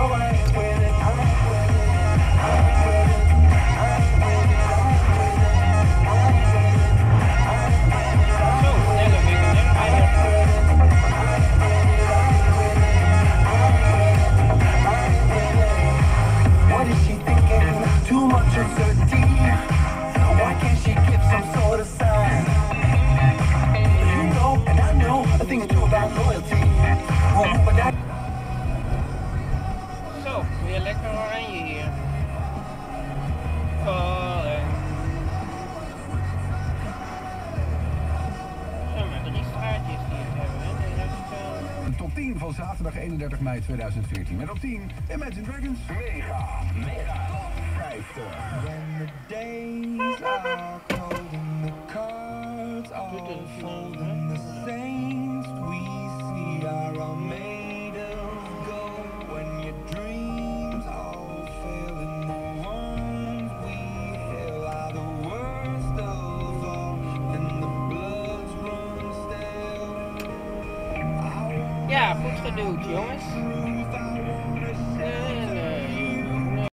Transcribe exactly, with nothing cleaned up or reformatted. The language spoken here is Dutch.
Zo, weer lekker oranje hier. Vallen. Zo, maar drie straatjes die het hebben, hè. De rest, uh... Top tien van zaterdag eenendertig mei tweeduizend veertien. Met op tien Imagine Dragons. Mega, mega, vijftig. When the days are cold and the cards are folding, the saints we see are all made of gold. When your dreams all fail and the ones we hail are the worst of all, and the bloods run stale. Ja, goed geduwd, jongens. Uh,